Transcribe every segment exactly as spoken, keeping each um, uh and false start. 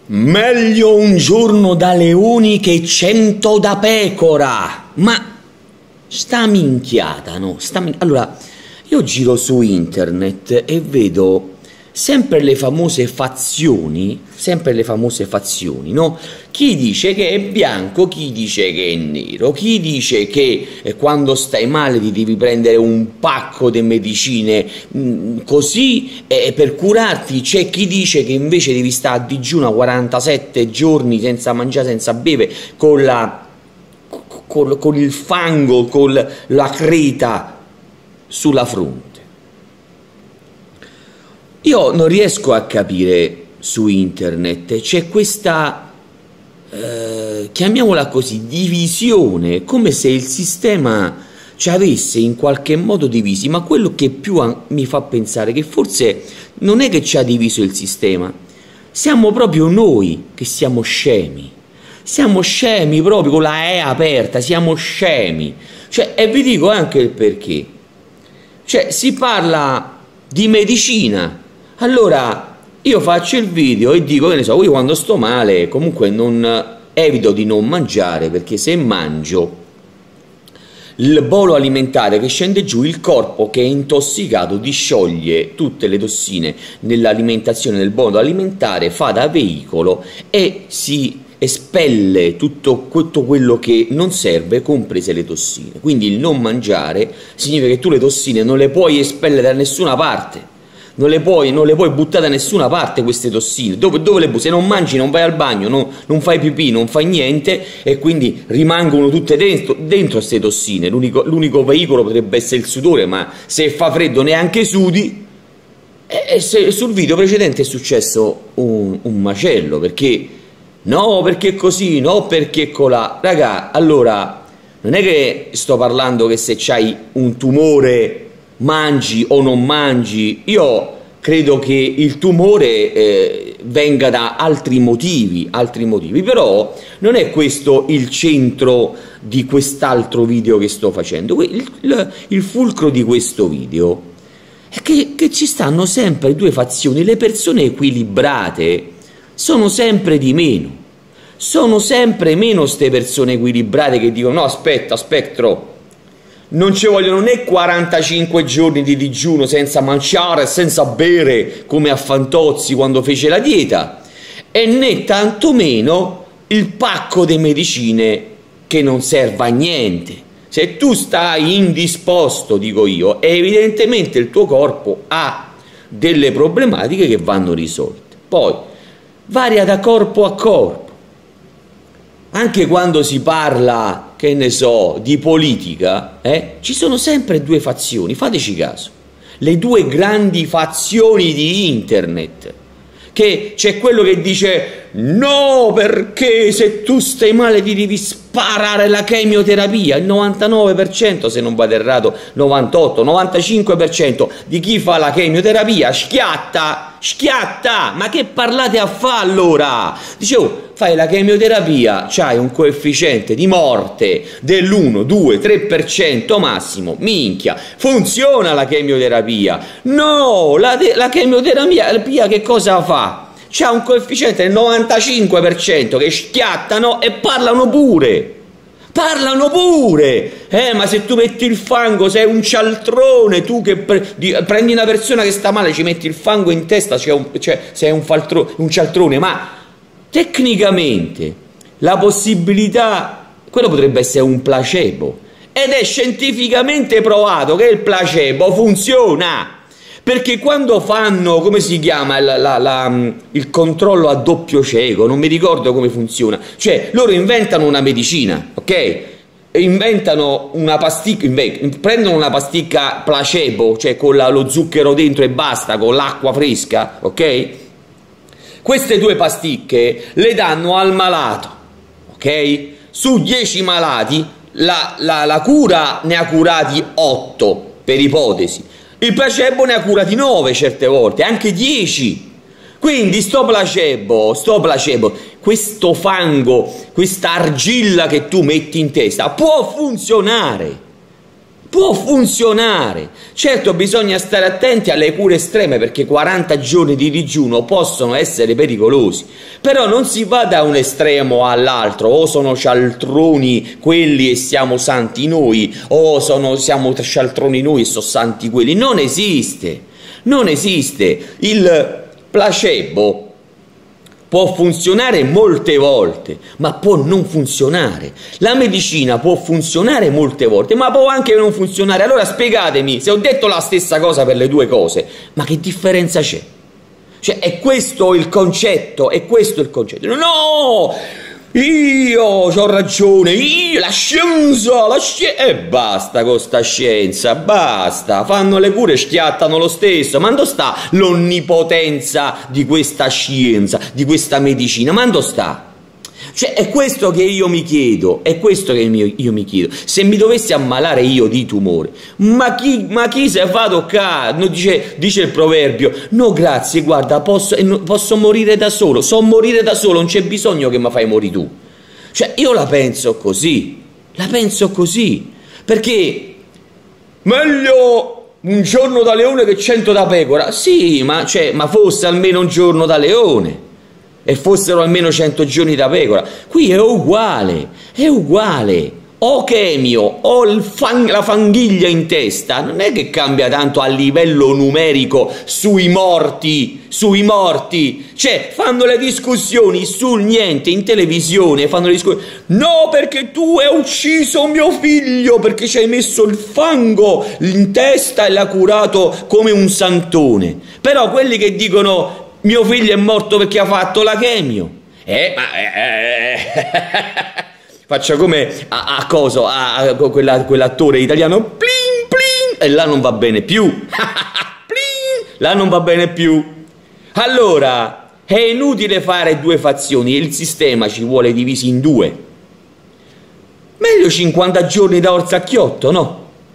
Meglio un giorno da leoni che cento da pecora. Ma sta minchiata, no? Sta min... Allora, io giro su internet e vedo sempre le famose fazioni, sempre le famose fazioni, no? Chi dice che è bianco, chi dice che è nero, chi dice che eh, quando stai male ti devi prendere un pacco di medicine mh, così eh, per curarti, c'è chi dice che invece devi stare a digiuno quarantasette giorni senza mangiare, senza bere, con la con, con il fango, con la creta sulla fronte. Io non riesco a capire su internet, c'è questa, eh, chiamiamola così, divisione, come se il sistema ci avesse in qualche modo divisi, ma quello che più mi fa pensare che forse non è che ci ha diviso il sistema, siamo proprio noi che siamo scemi, siamo scemi proprio con la E aperta, siamo scemi, cioè, e vi dico anche il perché, cioè si parla di medicina. Allora io faccio il video e dico, che ne so, io quando sto male comunque non evito di non mangiare, perché se mangio il bolo alimentare che scende giù, il corpo che è intossicato discioglie tutte le tossine nell'alimentazione del bolo alimentare, fa da veicolo e si espelle tutto, tutto quello che non serve, comprese le tossine. Quindi il non mangiare significa che tu le tossine non le puoi espellere da nessuna parte. Non le, puoi, non le puoi buttare da nessuna parte queste tossine. Dove, dove le butti? Se non mangi, non vai al bagno, non, non fai pipì, non fai niente, e quindi rimangono tutte dentro, dentro queste tossine. L'unico veicolo potrebbe essere il sudore, ma se fa freddo neanche sudi. E, e se, sul video precedente è successo un, un macello, perché no, perché così, no, perché colà. Raga, allora, non è che sto parlando che se c'hai un tumore mangi o non mangi. Io credo che il tumore eh, venga da altri motivi, altri motivi, però non è questo il centro di quest'altro video che sto facendo. Il, il, il fulcro di questo video è che, che ci stanno sempre due fazioni, le persone equilibrate sono sempre di meno, sono sempre meno ste persone equilibrate che dicono no aspetta, spettro, non ci vogliono né quarantacinque giorni di digiuno senza mangiare, senza bere, come a Fantozzi quando fece la dieta, e né tantomeno il pacco di medicine che non serve a niente. Se tu stai indisposto, dico io, evidentemente il tuo corpo ha delle problematiche che vanno risolte. Poi varia da corpo a corpo. Anche quando si parla, che ne so, di politica, eh, ci sono sempre due fazioni, fateci caso, le due grandi fazioni di internet, che c'è quello che dice no, perché se tu stai male ti devi sparare la chemioterapia, il novantanove per cento, se non vado errato, novantotto, novantacinque per cento di chi fa la chemioterapia schiatta, schiatta, ma che parlate a fa allora? Dicevo, fai la chemioterapia, c'hai un coefficiente di morte dell'uno, due, tre per cento massimo, minchia, funziona la chemioterapia. No, la, la chemioterapia che cosa fa? C'ha un coefficiente del novantacinque per cento che schiattano e parlano pure. Parlano pure, eh, ma se tu metti il fango sei un cialtrone, tu che pre di, prendi una persona che sta male, ci metti il fango in testa, cioè un, cioè, sei un, faltro, un cialtrone, ma tecnicamente la possibilità, quello potrebbe essere un placebo, ed è scientificamente provato che il placebo funziona, perché quando fanno, come si chiama, la, la, la, il controllo a doppio cieco, non mi ricordo come funziona, cioè loro inventano una medicina, ok? Inventano una pasticca, prendono una pasticca placebo, cioè con la, lo zucchero dentro e basta, con l'acqua fresca, ok? Queste due pasticche le danno al malato, ok? Su dieci malati la, la, la cura ne ha curati otto, per ipotesi. Il placebo ne ha curati nove certe volte, anche dieci. Quindi sto placebo, sto placebo, questo fango, questa argilla che tu metti in testa può funzionare. può funzionare. Certo, bisogna stare attenti alle cure estreme, perché quaranta giorni di digiuno possono essere pericolosi, però non si va da un estremo all'altro: o sono cialtroni quelli e siamo santi noi, o sono, siamo cialtroni noi e sono santi quelli. Non esiste, non esiste. Il placebo può funzionare molte volte, ma può non funzionare. La medicina può funzionare molte volte, ma può anche non funzionare. Allora spiegatemi, se ho detto la stessa cosa per le due cose, ma che differenza c'è? Cioè, è questo il concetto, è questo il concetto. No! Io ho ragione, io, la scienza, la scienza, e basta con sta scienza, basta, fanno le cure, schiattano lo stesso. Ma dove sta l'onnipotenza di questa scienza, di questa medicina? Ma dove sta? Cioè, è questo che io mi chiedo, è questo che io mi chiedo. Se mi dovessi ammalare io di tumore, ma chi, ma chi se fa toccare? No, dice, dice il proverbio: no grazie, guarda, posso, posso morire da solo, so morire da solo, non c'è bisogno che mi fai morire tu. Cioè, io la penso così, la penso così, perché meglio un giorno da leone che cento da pecora. Sì, ma, cioè, ma fosse almeno un giorno da leone e fossero almeno cento giorni da pecora. Qui è uguale, è uguale. O chemio o il fang, la fanghiglia in testa, non è che cambia tanto a livello numerico sui morti, sui morti. Cioè, fanno le discussioni sul niente in televisione, fanno le discussioni: no, perché tu hai ucciso mio figlio, perché ci hai messo il fango in testa e l'ha curato come un santone. Però quelli che dicono mio figlio è morto perché ha fatto la chemio, eh, ma eh, eh, faccia come a, a coso, a, a quella, quell'attore italiano, plin, plin, e là non va bene più, plin, là non va bene più. Allora è inutile fare due fazioni, il sistema ci vuole divisi in due. Meglio cinquanta giorni da Orsacchiotto, no?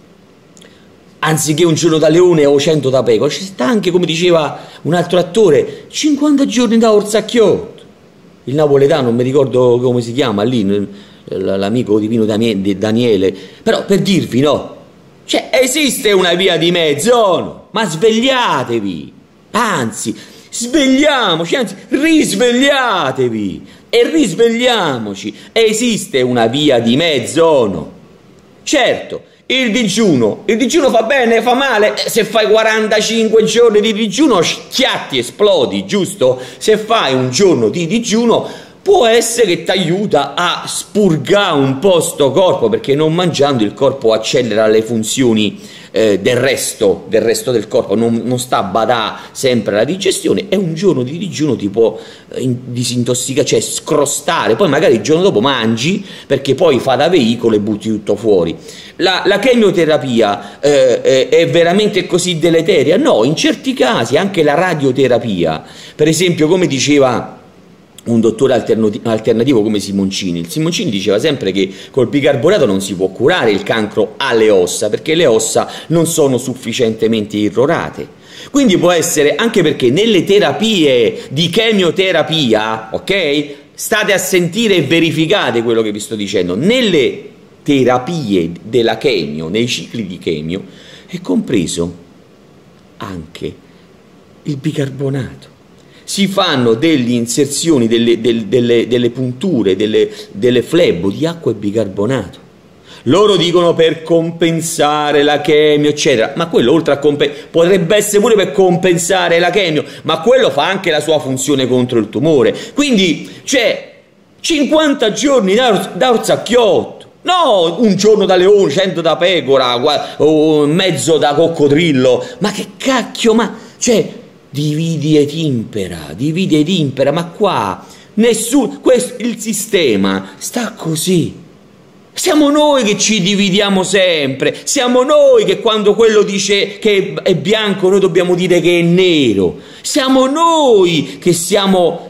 Anziché un giorno da leone o cento da pecora. Ci sta anche, come diceva un altro attore, cinquanta giorni da Orsacchiotto. Il napoletano, non mi ricordo come si chiama lì, l'amico di Pino Daniele. Però per dirvi, no, cioè esiste una via di mezzo, no? Ma svegliatevi, anzi svegliamoci, anzi risvegliatevi e risvegliamoci. Esiste una via di mezzo, no? Certo, il digiuno, il digiuno fa bene, fa male. Se fai quarantacinque giorni di digiuno schiatti, esplodi, giusto? Se fai un giorno di digiuno può essere che ti aiuta a spurgare un po' sto corpo, perché non mangiando il corpo accelera le funzioni eh, del resto, del resto del corpo, non, non sta a badare sempre alla digestione, e un giorno di digiuno ti può eh, disintossicare, cioè scrostare, poi magari il giorno dopo mangi, perché poi fa da veicolo e butti tutto fuori. La, la chemioterapia eh, è veramente così deleteria? No, in certi casi anche la radioterapia, per esempio, come diceva un dottore alternativo come Simoncini. Il Simoncini diceva sempre che col bicarbonato non si può curare il cancro alle ossa, perché le ossa non sono sufficientemente irrorate. Quindi può essere, anche perché nelle terapie di chemioterapia, ok? State a sentire e verificate quello che vi sto dicendo. Nelle terapie della chemio, nei cicli di chemio, è compreso anche il bicarbonato. Si fanno delle inserzioni, delle, delle, delle, delle punture, delle, delle flebo di acqua e bicarbonato. Loro dicono per compensare la chemio, eccetera, ma quello oltre a compensare, potrebbe essere pure per compensare la chemio, ma quello fa anche la sua funzione contro il tumore. Quindi c'è cinquanta giorni da, da Orsacchiotto, no un giorno da leone, cento da pecora, o mezzo da coccodrillo. Ma che cacchio, ma cioè dividi ed impera, dividi ed impera, ma qua nessuno, questo, il sistema sta così. Siamo noi che ci dividiamo sempre, siamo noi che quando quello dice che è bianco noi dobbiamo dire che è nero, siamo noi che siamo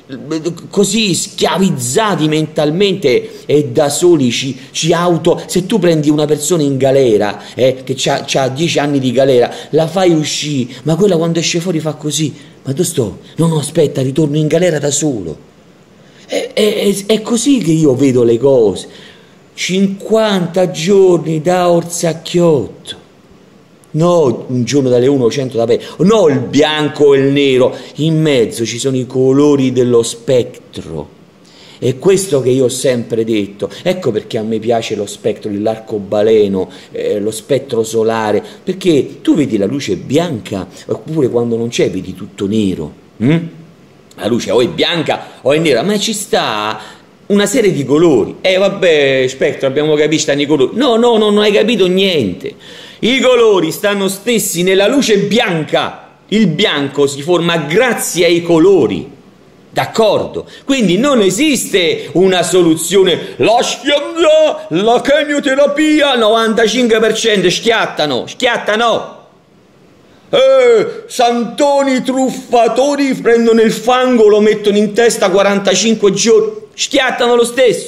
così schiavizzati mentalmente e da soli ci, ci auto... Se tu prendi una persona in galera, eh, che ha dieci anni di galera, la fai uscire, ma quella quando esce fuori fa così: ma dove sto? No, no, aspetta, ritorno in galera da solo. È, è, è così che io vedo le cose. cinquanta giorni da Orsacchiotto. No, un giorno da Leone, cento da Pe, no il bianco e il nero, in mezzo ci sono i colori dello spettro. È questo che io ho sempre detto, ecco perché a me piace lo spettro, l'arcobaleno, eh, lo spettro solare, perché tu vedi la luce bianca, oppure quando non c'è vedi tutto nero, hm? La luce o è bianca o è nera, ma ci sta una serie di colori. E eh, vabbè, spettro, abbiamo capito, stanno i colori. No, no, no, non hai capito niente. I colori stanno stessi nella luce bianca. Il bianco si forma grazie ai colori. D'accordo? Quindi non esiste una soluzione, la scienza, la chemioterapia, novantacinque per cento schiattano, schiattano. Eh, santoni truffatori prendono il fango, lo mettono in testa quarantacinque giorni, schiattano lo stesso.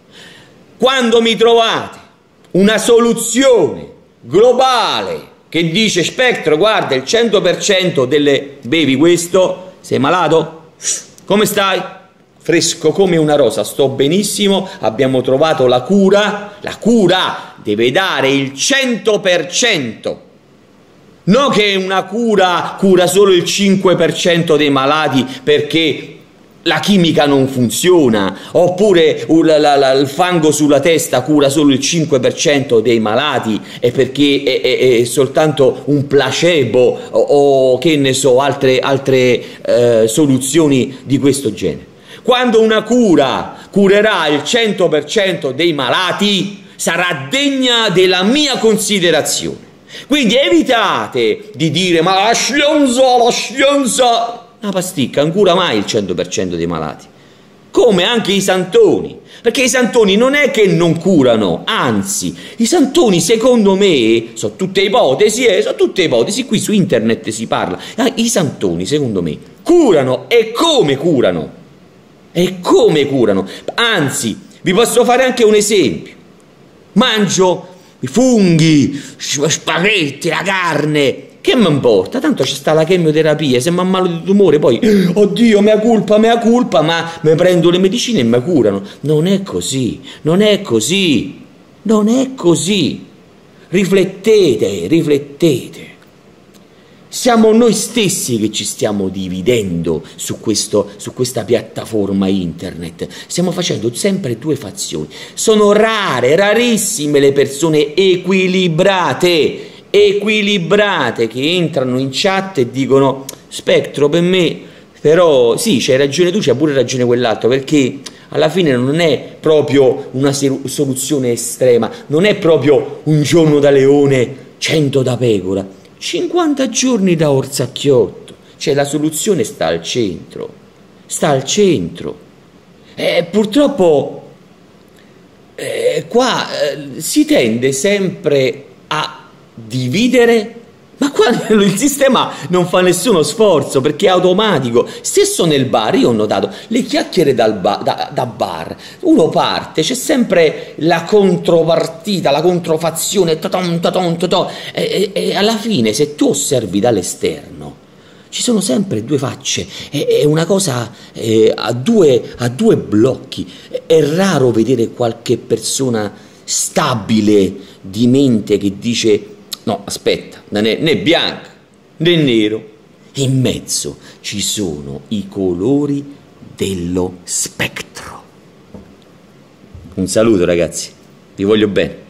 Quando mi trovate una soluzione globale che dice spettro, guarda, il cento per cento delle bevi questo, sei malato? Come stai? Fresco come una rosa, sto benissimo, abbiamo trovato la cura. La cura deve dare il cento per cento. Non che una cura cura solo il cinque per cento dei malati perché la chimica non funziona, oppure la, la, la, il fango sulla testa cura solo il cinque per cento dei malati e perché è, è, è soltanto un placebo o, o che ne so, altre, altre eh, soluzioni di questo genere. Quando una cura curerà il cento per cento dei malati sarà degna della mia considerazione. Quindi evitate di dire ma la scienza, la scienza... Una pasticca non cura mai il cento per cento dei malati, come anche i santoni, perché i santoni non è che non curano, anzi, i santoni secondo me, sono tutte ipotesi, eh, sono tutte ipotesi, qui su internet si parla, i santoni secondo me curano, e come curano, e come curano, anzi, vi posso fare anche un esempio, mangio i funghi, spaghetti, la carne, che mi importa? Tanto ci sta la chemioterapia, se mi ammalo di tumore poi, oddio, mea colpa, mea colpa, ma mi prendo le medicine e mi curano. Non è così, non è così, non è così. Riflettete, riflettete. Siamo noi stessi che ci stiamo dividendo su, questo, su questa piattaforma internet. Stiamo facendo sempre due fazioni. Sono rare, rarissime le persone equilibrate, equilibrate che entrano in chat e dicono spettro per me, però sì, c'hai ragione tu, c'hai pure ragione quell'altro, perché alla fine non è proprio una soluzione estrema, non è proprio un giorno da leone, cento da pecora, cinquanta giorni da Orsacchiotto, cioè la soluzione sta al centro, sta al centro. E purtroppo eh, qua eh, si tende sempre a dividere, ma qua il sistema non fa nessuno sforzo perché è automatico. Stesso nel bar, io ho notato le chiacchiere dal ba da, da bar, uno parte, c'è sempre la contropartita, la controfazione, taton, taton, taton, e, e, e alla fine se tu osservi dall'esterno ci sono sempre due facce, è, è una cosa eh, a, due, a due blocchi. È raro vedere qualche persona stabile di mente che dice no, aspetta, non è né bianco né nero, in mezzo ci sono i colori dello spettro. Un saluto ragazzi, vi voglio bene.